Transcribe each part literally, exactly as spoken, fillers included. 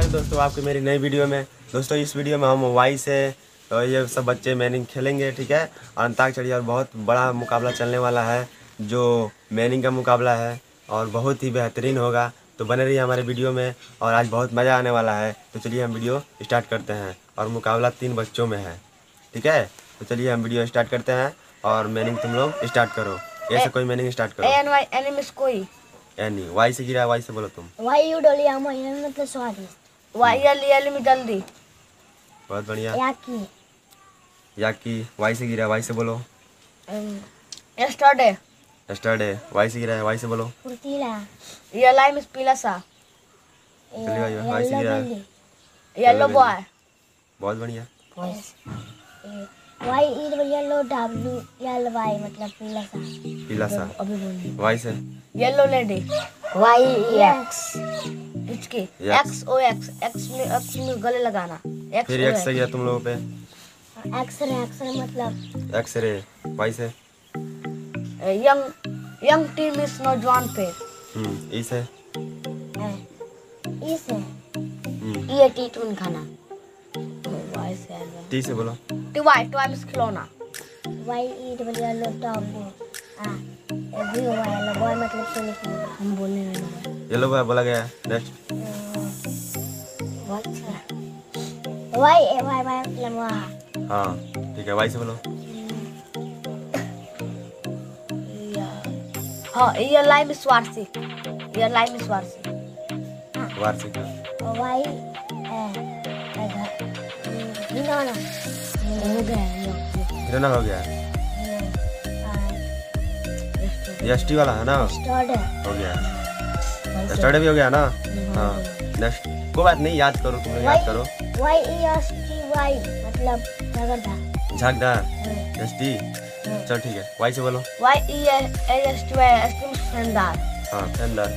स्वागत है दोस्तों आपके मेरी नई वीडियो में। दोस्तों इस वीडियो में हम वाई से तो ये सब बच्चे मैनिंग खेलेंगे, ठीक है। और अंताक्षरी और बहुत बड़ा मुकाबला चलने वाला है जो मैनिंग का मुकाबला है और बहुत ही बेहतरीन होगा। तो बने रहिए हमारे वीडियो में और आज बहुत मज़ा आने वाला है। तो चलिए हम वीडियो स्टार्ट करते हैं और मुकाबला तीन बच्चों में है, ठीक है। तो चलिए हम वीडियो स्टार्ट करते हैं और मैनिंग तुम लोग स्टार्ट करो। ऐसे कोई मैनिंग स्टार्ट करो। एन वाई एनिमिस कोई एनी वाई से गिरा, वाई से बोलो तुम। वाई यू डोली आमो ये मतलब स्वादिष्ट। वाई एल एल में जल्दी बहुत बढ़िया। याकी याकी वाई से गिरा, वाई से बोलो। यस्टरडे यस्टरडे वाई से गिरा है, वाई से बोलो। फुर्तीला ये लाइम इस पीला सा चलिए भाई वाई से गिरा है, येलो बॉय बहुत बढ़िया। Y E yellow W L Y मतलब पीला सा पीला सा अभी बोलिए। वाई से येलो लेडी वाई एक्स इसकी Yes. X O X X में एक्स में गले लगाना एक्स फिर एक्स से गया तुम लोगों पे। एक्सरे एक्सरे मतलब एक्सरे वाई से। यंग यंग टीम इस नौजवान पे हम्म ई से। ई से हम्म ये टी टून खाना वाई से आएगा टी से बोलो। टी वाई टॉय मिस खिलौना वाई ई येलो डब्ल्यू आ एवी वाई येलो बॉय मतलब सोने की हम बोलने नहीं लगा येलो बॉय बोला गया। Next Y A Y Y मतलब वहाँ हाँ ठीक है, वाई से बोलो। हाँ ये लाइम इस वारसी ये लाइम इस वारसी वार्षिक वाई ए ना ना हो गया हिरना हो गया। एस टी वाला है ना, स्टार्ट हो गया। यस्टरडे भी हो गया ना। हाँ नेक्स्ट कोई बात नहीं, याद करो तुम लोग, याद करो। Y E S T Y मतलब झगड़ा झागदार एस टी। चल ठीक है, वाई से बोलो। Y E S T Y S T शानदार हाँ फैंडर।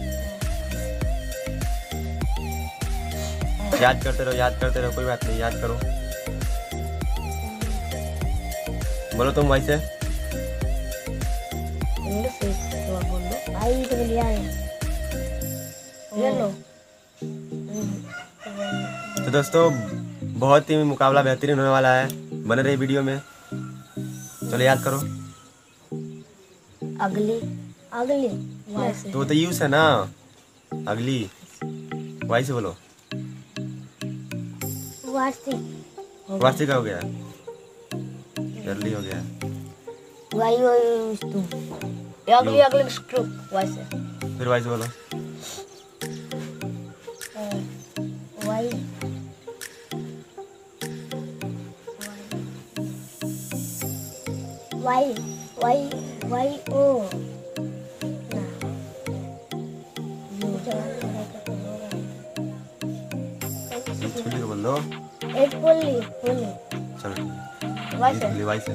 याद करते रहो, याद करते रहो, कोई बात नहीं, याद करो। बोलो तुम वाई से। इंग्लिश से तो बोल दो आई तो लिया है येलो तो दोस्तों बहुत ही मुकाबला बेहतरीन होने वाला है, बने रही वीडियो में। चलो याद करो। अगली अगली वाई से तो वो तो यूज है ना, अगली। वाई से बोलो। वार्षिक वार्षिक हो गया, जल्दी हो गया। वाई वाई तू ये अगली अगली स्क्रू वाई से फिर वाई से बोलो। Y Y Y Y O छुली को बोल दो। एक पुल्ली पुल्ली चलो ठीक है, वाई ये से छुली वाई से।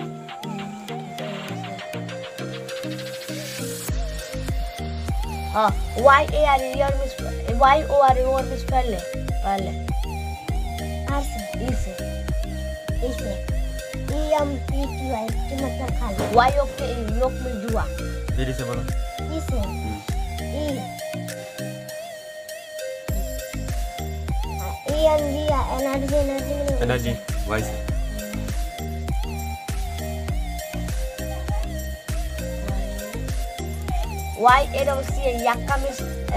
हाँ Y A R year miss Y O R year miss पहले पहले आर से ई से इसे E M P T Y की मतलब खाली वाई ओ के योग में जुआ फिर इसे बोलो। इसे E E energy energy energy energy Y से। वाई ए डबल सी याक्का मिस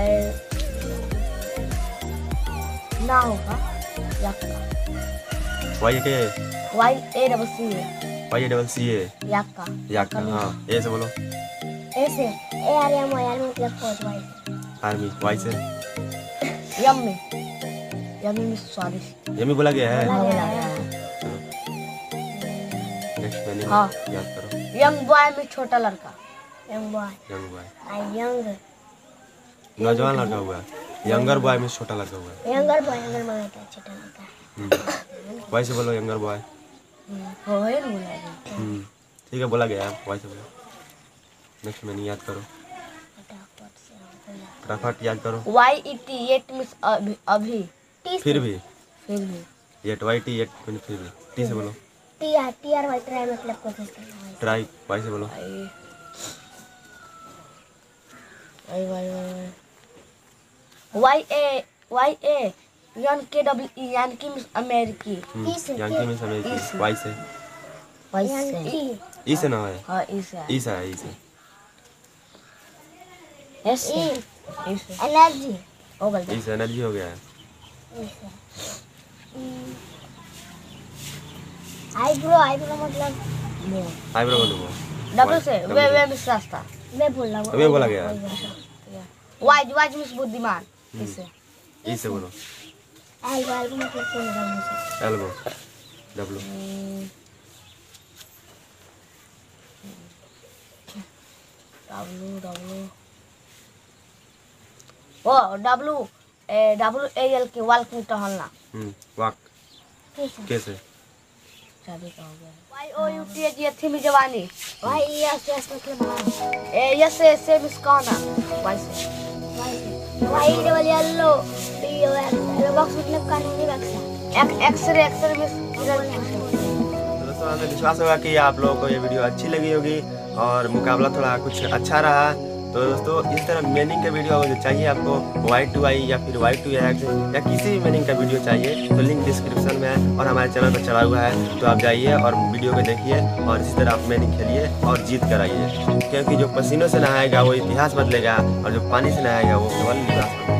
ना होगा याक्का Y K Y A double C Y double C A याक्का याका। हाँ ए से बोलो। ऐसे ए आर एम आर मतलब फौज वाई आर्मी वाई से। यम्मी यम्मी मिस स्वादिष्ट ये भी बोला गया है। हाँ, बोला गया है। नेक्स्ट मैंने हाँ। याद करो। यंग बॉय में छोटा लड़का young boy young boy I young नौजवान लड़का हुआ है। यंगर बॉय में छोटा लड़का हुआ है। यंगर बॉय यंगर बॉय का छोटा लड़का वाई से बोलो यंगर बॉय। हो है ना बोला गया हम्म ठीक है, बोला गया है, वाई से बोलो। नेक्स्ट मैंने याद करो, फटाफट से फटाफट याद करो। Y E T at miss अभी अभी फिर भी फिर भी एट वाई टी एट फिर भी टी से बोलो। T R T R Y try मतलब कोशिश करना है। ट्राई वाई से बोलो। I Y Y Y Y A Y A यन के डब्ल्यू ई यानकी मिस अमेरिकी। ई से यानी में समय ई से। वाई से वाई से यानी ई से ना है हाँ ई से ई से है ई से एस से ई ई से एनर्जी ओ बोल ई से एनर्जी हो गया है। ई से आईब्रो आईब्रो मतलब आईब्रो बोलो वो डब्ल्यू से वे वे मिस रास्ता। मैं बोल रहा हूँ वे बोला गया वाइज वाइज मिस बुद्धिमान इसे ई से बोलो एल्बो एल्बो मतलब कोई नहीं से elbow W W W O W A W A L K walking टहलना। हम्म वाक ठीक है कैसे चाबी का हो गया Y O U T H थी मी जवानी भाई यस यस मतलब हाँ ए यस से से मिस कहना वाई से भाई भाई double yellow D O L box मतलब कानूनी बॉक्स है एक एक्सरे एक्सरे मिस तो दोस्तों हमें विश्वास होगा कि आप लोगों को ये वीडियो अच्छी लगी होगी और मुकाबला थोड़ा कुछ अच्छा रहा। तो दोस्तों इस तरह मीनिंग का वीडियो अगर चाहिए आपको वाई टू आई या फिर वाई टू एक्स या किसी भी मीनिंग का वीडियो चाहिए तो लिंक डिस्क्रिप्शन में है और हमारे चैनल पर चढ़ा हुआ है। तो आप जाइए और वीडियो को देखिए और इसी तरह आप मीनिंग खेलिए और जीत कर आइए, क्योंकि जो पसीनों से नहाएगा वो इतिहास बदलेगा और जो पानी से नहाएगा वो केवल निवास बदलेगा।